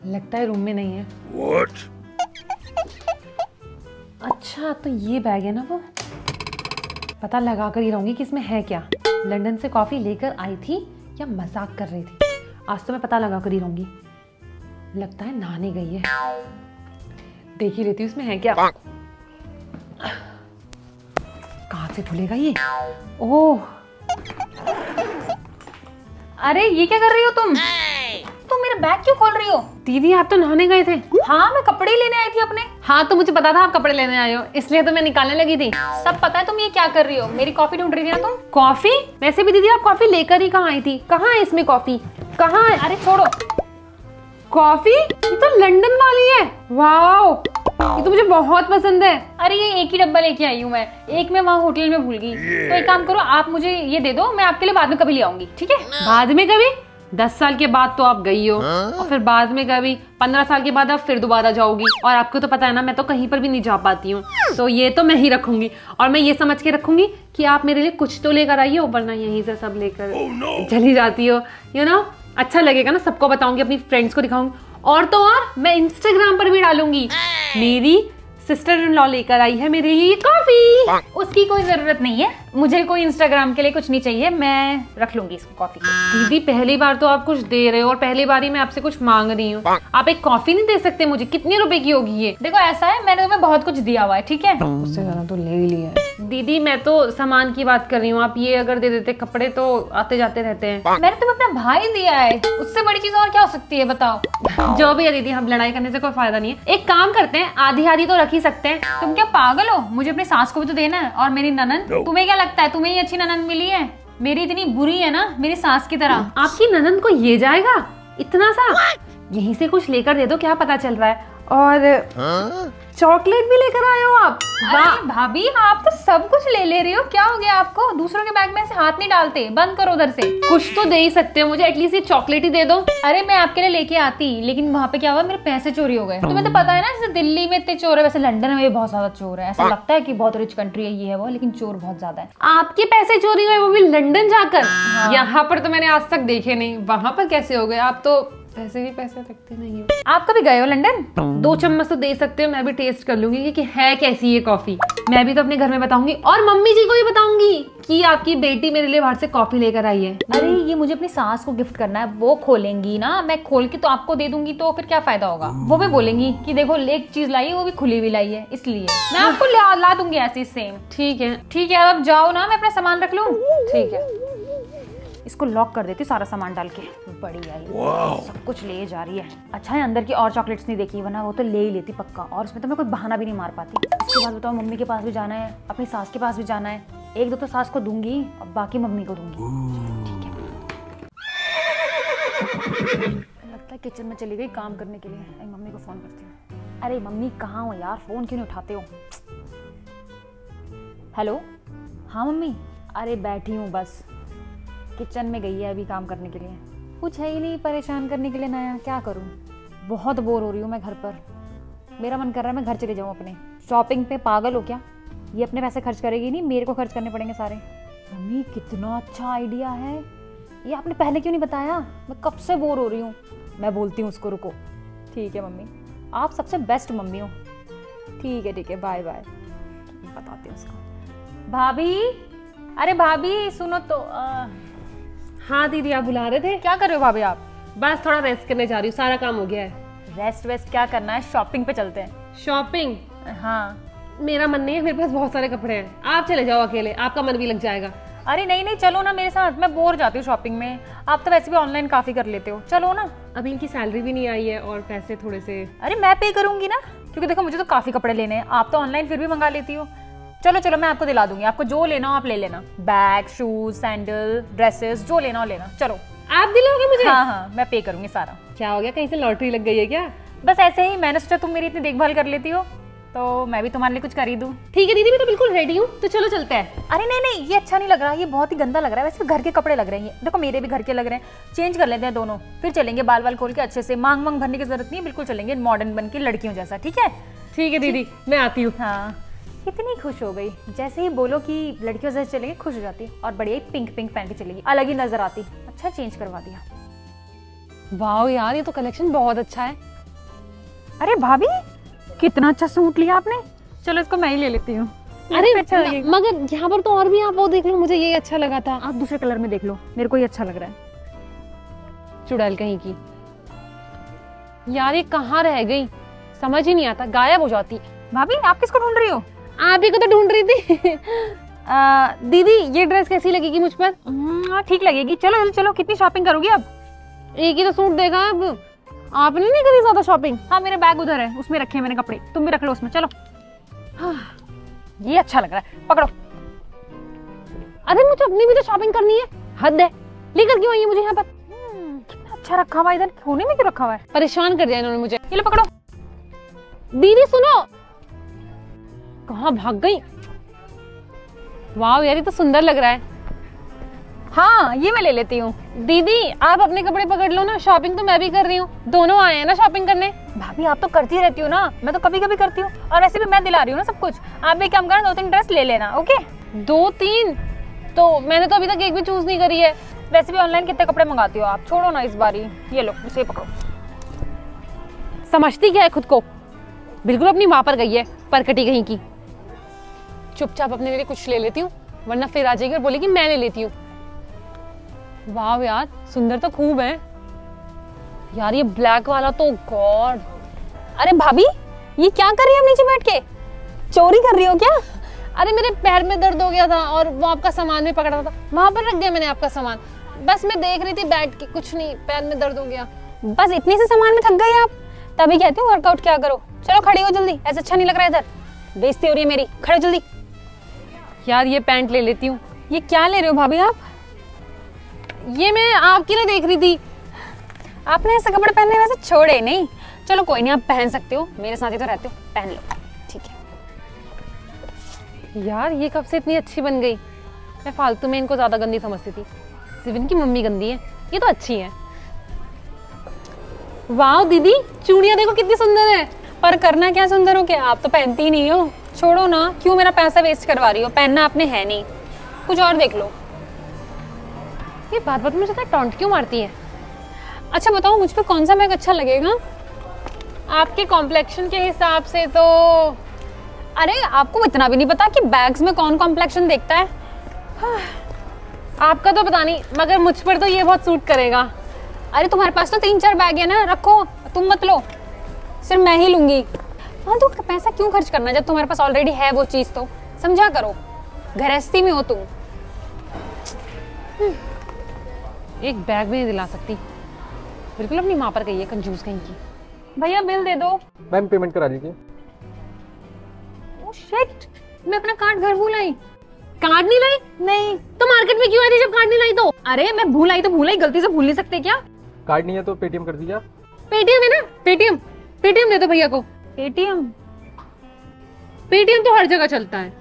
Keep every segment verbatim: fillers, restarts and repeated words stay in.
लगता है रूम में नहीं है। What? अच्छा तो ये बैग है ना वो। पता लगा कर ही रहूंगी कि इसमें है क्या। लंदन से कॉफी लेकर आई थी या मजाक कर रही थी। आज तो मैं पता लगा कर ही रहूंगी। लगता है नहाने गई है। देख ही लेती हूँ इसमें है क्या। कहाँ से खुलेगा ये। ओह अरे ये क्या कर रही हो तुम? तुम मेरा बैग क्यों खोल रही हो? दीदी आप तो नहाने गए थे। हाँ मैं कपड़े लेने आई थी अपने। हाँ तो मुझे पता था आप कपड़े लेने आए हो, इसलिए तो मैं निकालने लगी थी। सब पता है तुम ये क्या कर रही हो। मेरी कॉफी ढूंढ रही थी ना तुम। कॉफी? वैसे भी दीदी आप कॉफी लेकर ही कहाँ आई थी? कहाँ है इसमें कॉफी? कहाँ है? अरे छोड़ो। कॉफी? ये तो लंदन वाली है। वाओ ये तो मुझे बहुत पसंद है। अरे ये एक ही डब्बा लेके आई हूँ मैं, एक मैं वहाँ होटल में भूल गई। तो एक काम करो आप मुझे ये दे दो, मैं आपके लिए बाद में कभी ले आऊंगी। ठीक है? बाद में कभी? दस साल के बाद तो आप गई हो और फिर बाद में कभी पंद्रह साल के बाद आप फिर दोबारा जाओगी। और आपको तो पता है ना मैं तो कहीं पर भी नहीं जा पाती हूँ, तो ये तो मैं ही रखूंगी। और मैं ये समझ के रखूंगी कि आप मेरे लिए कुछ तो लेकर आई हो, वरना यहीं से सब लेकर Oh, no. चली जाती हो। यू नो अच्छा लगेगा ना, सबको बताऊंगी, अपनी फ्रेंड्स को दिखाऊंगी। और तो और मैं इंस्टाग्राम पर भी डालूंगी मेरी सिस्टर इन लॉ लेकर आई है मेरे लिए कॉफी। उसकी कोई जरूरत नहीं है, मुझे कोई इंस्टाग्राम के लिए कुछ नहीं चाहिए, मैं रख लूंगी इसको कॉफी को। दीदी पहली बार तो आप कुछ दे रहे हो और पहली बार ही मैं आपसे कुछ मांग रही हूँ। आप एक कॉफी नहीं दे सकते मुझे? कितने रुपए की होगी ये? देखो ऐसा है मैंने तुम्हें बहुत कुछ दिया हुआ है, ठीक है? उससे ज्यादा तो ले ही लिया है। दीदी मैं तो सामान की बात कर रही हूँ, आप ये अगर दे देते, कपड़े तो आते जाते रहते हैं। मैंने तुम्हें अपना भाई दिया है, उससे बड़ी चीज और क्या हो सकती है बताओ? जो भी है दीदी, हम लड़ाई करने से कोई फायदा नहीं है। एक काम करते हैं, आधी आधी तो रख ही सकते हैं। तुम क्या पागल हो? मुझे अपनी सास को भी तो देना है और मेरी ननन। No. तुम्हें क्या लगता है तुम्हें ही अच्छी ननन मिली है? मेरी इतनी बुरी है ना, मेरी सास की तरह। आपकी ननन को ये जाएगा इतना सा? यहीं से कुछ लेकर दे दो, क्या पता चल रहा है। और चॉकलेट भी लेकर आए हो आप? अरे भाभी आप तो सब कुछ ले ले रही हो, क्या हो गया आपको? दूसरों के बैग में से हाथ नहीं डालते, बंद करो उधर से। कुछ तो दे ही सकते हो मुझे, एटलीस्ट ये चॉकलेट ही दे दो। अरे मैं आपके लिए लेके आती, लेकिन वहाँ पे क्या हुआ, मेरे पैसे चोरी हो गए। तुम्हें तो पता है ना जैसे दिल्ली में इतने चोर है, वैसे लंदन में भी बहुत ज्यादा चोर है। ऐसा लगता है कि बहुत रिच कंट्री है ये है वो, लेकिन चोर बहुत ज्यादा है। आपके पैसे चोरी हुए, वो भी लंदन जाकर? हाँ। यहाँ पर तो मैंने आज तक देखे नहीं, वहां पर कैसे हो गए? आप तो पैसे भी पैसे रखते नहीं हो। आप कभी गए हो लंदन? दो चम्मच तो दे सकते हो, मैं भी टेस्ट कर लूंगी कि है कैसी ये कॉफी। मैं भी तो अपने घर में बताऊंगी और मम्मी जी को भी बताऊंगी कि आपकी बेटी मेरे लिए बाहर से कॉफी लेकर आई है। अरे ये मुझे अपनी सास को गिफ्ट करना है, वो खोलेंगी ना, मैं खोल के तो आपको दे दूंगी, तो फिर क्या फायदा होगा? वो भी बोलेंगी कि देखो एक चीज लाई है, वो भी खुली हुई लाई है, इसलिए मैं आपको ला, ला दूंगी ऐसी सेम। ठीक है ठीक है अब जाओ ना, मैं अपना सामान रख लूं। ठीक है। इसको लॉक कर देती सारा सामान डाल के। बढ़िया ही Wow. सब कुछ ले जा रही है। अच्छा है अंदर की और चॉकलेट्स नहीं देखी, वरना वो तो ले ही लेती पक्का। और उसमें तो मैं कोई बहाना भी नहीं मार पाती। इसके बाद बताओ मम्मी के पास भी जाना है, अपनी सास के पास भी जाना है। एक दो तो सास को दूंगी और बाकी मम्मी को दूंगी। ठीक है। लगता है किचन में चली गई काम करने के लिए। अरे मम्मी को फोन करती हूँ। अरे मम्मी कहाँ हो यार, फोन क्यों नहीं उठाते हो? हेलो हाँ मम्मी, अरे बैठी हूँ बस, किचन में गई है अभी काम करने के लिए। कुछ है ही नहीं परेशान करने के लिए नया, क्या करूं? बहुत बोर हो रही हूँ मैं घर पर। मेरा मन कर रहा है मैं घर चले जाऊँ अपने। शॉपिंग पे पागल हो क्या? ये अपने पैसे खर्च करेगी नहीं, मेरे को खर्च करने पड़ेंगे सारे। मम्मी कितना अच्छा आइडिया है ये, आपने पहले क्यों नहीं बताया? मैं कब से बोर हो रही हूँ। मैं बोलती हूँ उसको, रुको। ठीक है मम्मी, आप सबसे बेस्ट मम्मी हो। ठीक है ठीक है, बाय बाय। बताती हूँ उसको। भाभी, अरे भाभी सुनो तो। आ... हाँ दीदी आप बुला रहे थे? क्या कर रहे हो भाभी आप? बस थोड़ा रेस्ट करने जा रही हूँ, सारा काम हो गया है। रेस्ट वेस्ट क्या करना है, शॉपिंग पे चलते हैं। शॉपिंग? हाँ मेरा मन नहीं है, मेरे पास बहुत सारे कपड़े हैं, आप चले जाओ अकेले, आपका मन भी लग जाएगा। अरे नहीं नहीं चलो ना मेरे साथ, मैं बोर जाती हूँ शॉपिंग में। आप तो वैसे भी ऑनलाइन काफी कर लेते हो, चलो ना। अभी इनकी सैलरी भी नहीं आई है और पैसे थोड़े से। अरे मैं पे करूंगी ना, क्योंकि देखो मुझे तो काफी कपड़े लेने हैं, आप तो ऑनलाइन फिर भी मंगा लेती हो। चलो चलो मैं आपको दिला दूंगी, आपको जो लेना हो आप ले लेना। बैग, शूज, सैंडल, ड्रेसेस, जो लेना हो लेना। चलो आप दिलाओगे मुझे? हाँ हाँ मैं पे करूंगी सारा। क्या हो गया, कहीं से लॉटरी लग गई है क्या? बस ऐसे ही, मैंने सोचा तुम मेरी इतनी देखभाल कर लेती हो तो मैं भी तुम्हारे लिए कुछ कर ही दूं। ठीक है दीदी, मैं तो बिल्कुल रेडी हूँ, तो चलो चलते हैं। अरे नहीं नहीं ये अच्छा नहीं लग रहा, ये बहुत ही गंदा लग रहा है। वैसे घर के कपड़े लग रहे हैं ये, देखो मेरे भी घर के लग रहे हैं। चेंज कर लेते हैं दोनों, फिर चलेंगे बाल बाल खोल के अच्छे से। मांग मांग भरने की जरूरत नहीं है, बिल्कुल चलेंगे मॉडर्न बन के लड़कियों जैसा। ठीक है ठीक है दीदी, मैं आती हूँ। हाँ कितनी खुश हो गई, जैसे ही बोलो कि लड़कियों जैसे चलेंगे खुश हो जाती है। और बढ़िया पिंक पिंक पहन के चलेगी, अलग ही नजर आती। अच्छा चेंज करवा दिया। वाह यार, ये तो कलेक्शन बहुत अच्छा है। अरे भाभी कितना अच्छा सूट लिया आपने, चलो इसको मैं ही ले लेती हूँ। अरे अच्छा लगेगा। मगर यहाँ पर तो और भी, आप वो देख लो, मुझे ये अच्छा लगा था। आप दूसरे कलर में देख लो, मेरे को ये अच्छा लग रहा है। चुड़ैल कहीं की। यार ये कहाँ रह गई, समझ ही नहीं आता, गायब हो जाती। भाभी आप किसको ढूंढ रही हो? आप ही को तो ढूंढ रही थी। आ, दीदी ये ड्रेस कैसी लगेगी मुझ पर? ठीक लगेगी, चलो चलो। कितनी शॉपिंग करोगी अब? एक ही तो सूट देगा अब, आपने नहीं करी ज्यादा शॉपिंग? हाँ मेरा बैग उधर है, उसमें रखे हैं मैंने कपड़े, तुम भी रख लो उसमें। चलो हाँ, ये अच्छा लग रहा है, पकड़ो। अरे मुझे अपनी भी तो शॉपिंग करनी है, हद है। लेकर क्यों आई है मुझे यहाँ पर? कितना अच्छा रखा हुआ है, इधर कोने में क्यों रखा हुआ है? परेशान कर दिया इन्होंने मुझे। ये लो पकड़ो। दीदी सुनो, कहाँ भाग गई? वाह यार ये तो सुंदर लग रहा है। हाँ ये मैं ले लेती हूँ। दीदी आप अपने कपड़े पकड़ लो ना, शॉपिंग तो मैं भी कर रही हूँ, दोनों आए हैं ना शॉपिंग करने। भाभी आप तो करती रहती हो ना, मैं तो कभी कभी करती हूँ, और वैसे भी मैं दिला रही हूँ ना सब कुछ। आप भी काम करना, दो तीन ड्रेस ले लेना। ओके दो तीन? तो मैंने तो अभी तक एक भी चूज नहीं करी है। वैसे भी ऑनलाइन कितने कपड़े मंगाती हो आप, छोड़ो ना इस बारी। ये लो इसे पकड़ो। समझती क्या है खुद को, बिल्कुल अपनी माँ पर गई है, परकटी कहीं की। चुपचाप अपने लिए कुछ ले लेती हूँ, वरना फिर आ जाएगी और बोलेगी मैं ले लेती हूँ। वाह यार सुंदर तो खूब है यार, ये ब्लैक वाला तो गॉड। अरे भाभी ये क्या कर रही हो नीचे बैठ के, चोरी कर रही हो क्या? अरे मेरे पैर में दर्द हो गया था और वो आपका सामान भी पकड़ा था, वहां पर रख दिया मैंने आपका सामान। बस मैं देख रही थी बैठ के, कुछ नहीं, पैर में दर्द हो गया। बस इतने से सामान में थक गई आप? तभी कहती हूँ वर्कआउट क्या करो। चलो खड़ी हो जल्दी, ऐसा अच्छा नहीं लग रहा है, इधर बेइज्जती हो रही है मेरी। खड़े हो जल्दी। यार ये पैंट ले लेती हूँ। ये क्या ले रहे हो भाभी आप? ये मैं आपके लिए देख रही थी। आपने ऐसे कपड़े पहनने वैसे छोड़े नहीं। चलो कोई नहीं, आप पहन सकते हो, मेरे साथ ही तो रहते हो, पहन लो। ठीक है यार ये कब से इतनी अच्छी बन गई, मैं फालतू में इनको ज्यादा गंदी समझती थी। सिविन की मम्मी गंदी है, ये तो अच्छी है। वाह दीदी चूड़ियां देखो कितनी सुंदर है। पर करना क्या सुंदर हो क्या, आप तो पहनती ही नहीं हो। छोड़ो ना, क्यों मेरा पैसा वेस्ट करवा रही हो, पहनना आपने है नहीं, कुछ और देख लो। ये बात बात में मुझे टॉन्ट क्यों मारती है? अच्छा बताओ मुझ पे कौन सा बैग अच्छा लगेगा? आपके कॉम्प्लेक्शन के हिसाब से तो। अरे आपको इतना भी नहीं पता कि बैग्स में कौन कॉम्प्लेक्शन देखता है? आपका तो पता नहीं, मगर मुझ पर तो ये बहुत सूट करेगा। अरे तुम्हारे पास तो तीन चार बैग है ना, रखो, तुम मत लो, सिर्फ मैं ही लूंगी। हाँ तो पैसा क्यों खर्च करना जब तुम्हारे पास ऑलरेडी है वो चीज, तो समझा करो, गृहस्थी में हो तुम। एक बैग भी नहीं दिला सकती, बिल्कुल अपनी माँ पर गई है, कंजूस कहीं की। भैया बिल दे दो। मैम पेमेंट करा लीजिए। ओह शिट, मैं अपना कार्ड घर भूल आई। कार्ड नहीं लाई? नहीं। तो मार्केट में क्यों आई थी जब कार्ड नहीं लाई? तो अरे मैं भूल आई तो भूल आई, गलती से भूल नहीं सकते क्या? कार्ड नहीं है तो पेटीएम कर दीजिए। पेटीएम है ना, पेटीएम पेटीएम दे दो भैया को। पेटीएम? पेटीएम तो हर जगह चलता है।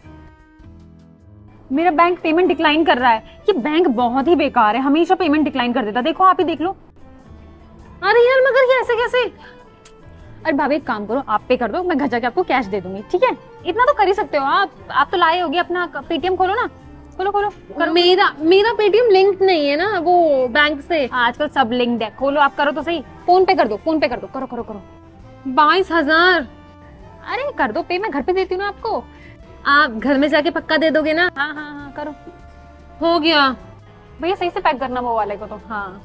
मेरा बैंक पेमेंट डिक्लाइन कर रहा है। ये बैंक बहुत ही बेकार है, हमेशा पेमेंट डिक्लाइन कर देता। देखो आप ही देख लो। अरे यार मगर ये ऐसे कैसे? अरे भाभी एक काम करो, आप पे कर दो, मैं घर जाके आपको कैश दे दूंगी, ठीक है? इतना तो कर ही सकते हो आप। आप तो लाए होगे अपना पेटीएम, खोलो ना, खोलो खोलो करो। मेरा मेरा पेटीएम लिंक नहीं है ना वो बैंक से। आजकल सब लिंक्ड है, खोलो आप, करो तो सही। फोन पे कर दो, फोन पे कर दो, करो करो करो। बाईस हजार अरे कर दो पे, मैं घर पे देती हूँ ना आपको। आप घर में जाके पक्का दे दोगे ना? हाँ हाँ हाँ करो। हो गया भैया, सही से पैक करना वो वाले को तो। हाँ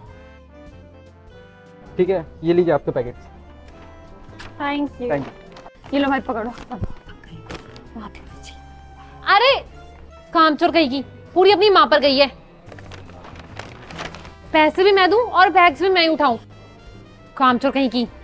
ठीक है, ये लीजिए आपके packets. Thank you. Thank you. ये लो भाई पकड़ो। अरे कामचोर कहीं की, पूरी अपनी माँ पर गई है। पैसे भी मैं दूं और बैग्स भी मैं ही उठाऊं, कामचोर कहीं की।